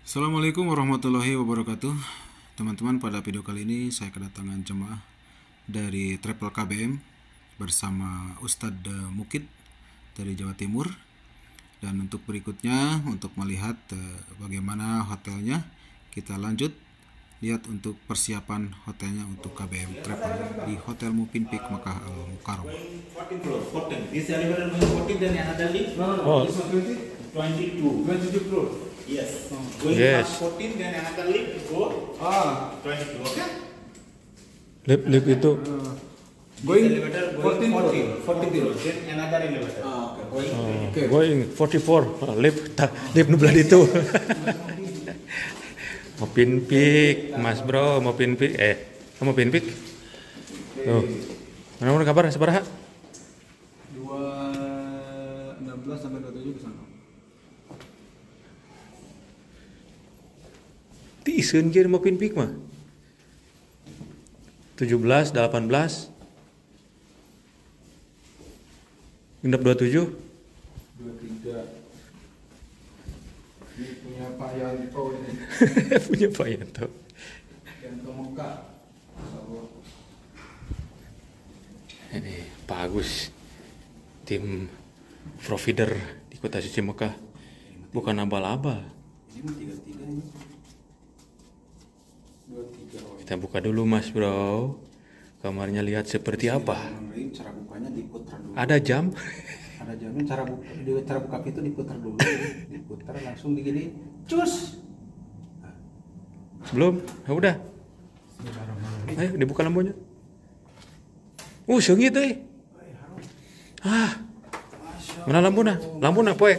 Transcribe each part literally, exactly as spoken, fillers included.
Assalamualaikum warahmatullahi wabarakatuh. Teman-teman, pada video kali ini saya kedatangan jemaah dari Travel K B M bersama Ustadz Mukid dari Jawa Timur. Dan untuk berikutnya, untuk melihat eh, bagaimana hotelnya, kita lanjut lihat untuk persiapan hotelnya untuk K B M Travel di Hotel Mupin Peak Makkah Al Mukarram. fourteen floor, fourteen. This elevator going fourteen, then another lift. No, no, no. Oh. This one twenty? twenty-two. twenty-two floor. Yes. Oh. Going Yes. past fourteen, then another lift go Ah. twenty-two. Okay. Lift lift itu Uh, This going elevator going fourteen floor. fourteen, fourteen floor. floor. Then another elevator. Ah, okay. Going Okay. going forty-four lift lift nubelah itu. Mau pinpik, Mas Bro, mau pinpik. Eh, kamu pinpik? Tuh. Mana mana kabar sabaraha? dua enam belas sampai dua puluh tujuh ke sana. Ti iseun kieu mau pinpik mah. tujuh belas, delapan belas. Genep dua puluh tujuh. dua puluh tiga. Ini punya Pak Yanto ini. Punya Pak Yanto. Yang ke Muka. Ini Pak Agus, tim provider di Kota Suci Mekah. Bukan abal-abal. Ini mah tiga tiga ini. dua tiga. Kita buka dulu Mas Bro. Kamarnya lihat seperti apa. Cara bukanya diputar dulu. Ada jam? Ada jamnya, cara buka di cara buka pintu diputar dulu. Diputar langsung digini. Cus. Belum? Ya udah. Ayo dibuka lampunya. Uh, seungit euy. Ah. Mana lampuna? Lampuna poe.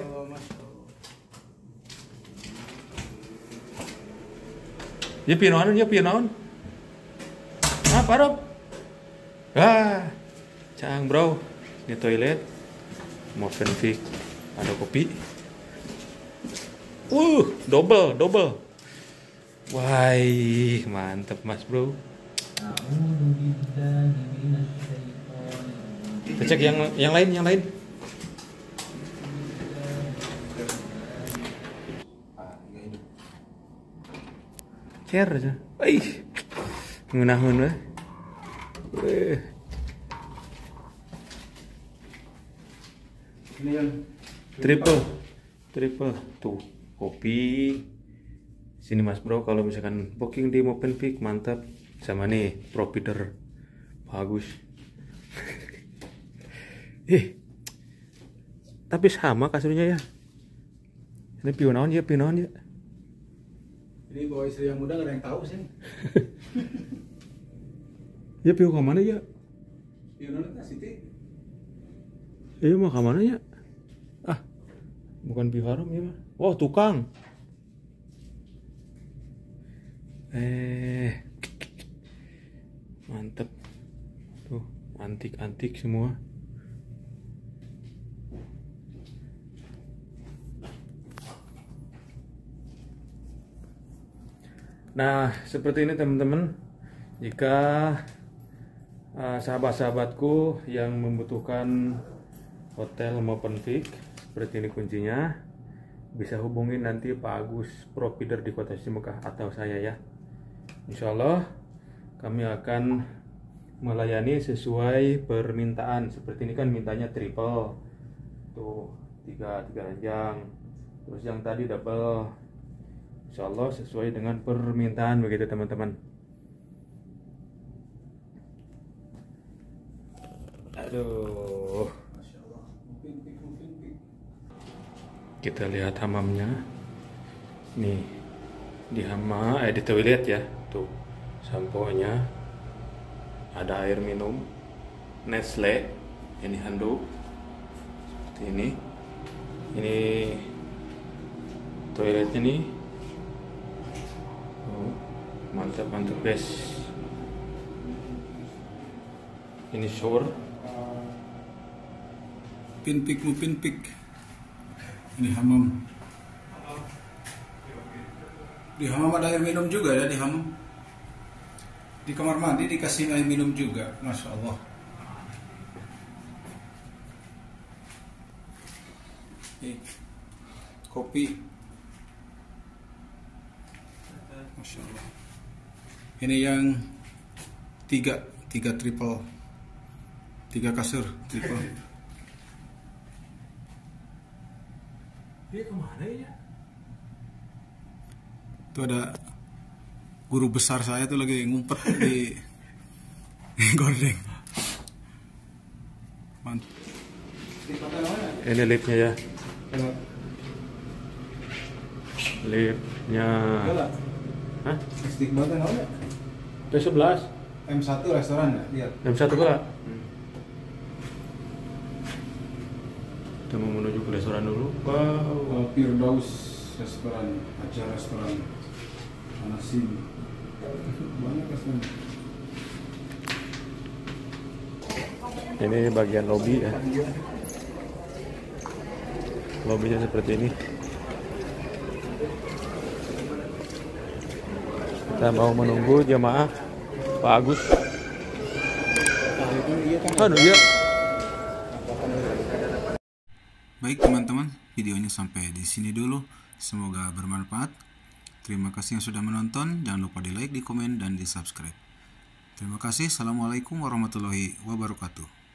Ya pieu naon, ya pieu naon? Ah, parop. Ah. Cang, Bro. Ini toilet. Mau fanfic. Ada kopi. Uh, double, double. Wah, mantep Mas Bro. Kita cek yang yang lain, yang lain. Share aja. Ih, ngeunahun weh. Weh. Ini yang Triple, triple. Tuh, kopi. Sini Mas Bro, kalau misalkan booking di Movenpick mantap. Sama nih provider bagus. Eh, tapi sama kasurnya ya. Ini pion naon ya, pion naon ya. ini bawa istri yang muda nggak ada yang tahu sih. Ya pion ke mana ya? Yunus Siti. Eh, mau ke mana ya? Ah, bukan Biharam ya mah. Oh, tukang. Eh, mantep. Tuh, antik-antik semua. Nah, seperti ini teman-teman. Jika uh, sahabat-sahabatku yang membutuhkan hotel maupun Movenpick, seperti ini kuncinya, bisa hubungin nanti Pak Agus, provider di Kota Suci Mekah, atau saya ya. Insya Allah kami akan melayani sesuai permintaan. Seperti ini kan mintanya triple, tuh tiga tiga ranjang, terus yang tadi double. Insya Allah sesuai dengan permintaan begitu teman-teman. Aduh, kita lihat hamamnya. Nih di hamam, eh di toilet ya. Tuh sampo-nya, ada air minum Nestle, ini handuk seperti ini. Ini toiletnya nih. Oh, mantap mantap guys. Ini shower. Pinpik mu pinpik. Ini hamam. Di hamam ada air minum juga ya, di hamam. Di kamar mandi dikasih air minum juga, masya Allah. Nih, kopi Masya Allah. Ini yang tiga, tiga triple, tiga kasur triple. Dia kemana ya? Itu ada guru besar saya tuh lagi ngumpet di gordeng. Mantap. Ini liftnya ya. Liftnya. Hah? Istiqbalnya mana? T sebelas. M satu restoran ya? Lihat. M satu pula. Kita mau menuju ke restoran dulu. Wow. Firdaus restoran, acara restoran, Anasim. Banyak restoran. Ini bagian lobi ya. Lobinya seperti ini. Kita mau menunggu jemaah Pak Agus. Aduh iya. Baik teman-teman, videonya sampai di sini dulu. Semoga bermanfaat. Terima kasih yang sudah menonton. Jangan lupa di like, di komen, dan di subscribe. Terima kasih. Assalamualaikum warahmatullahi wabarakatuh.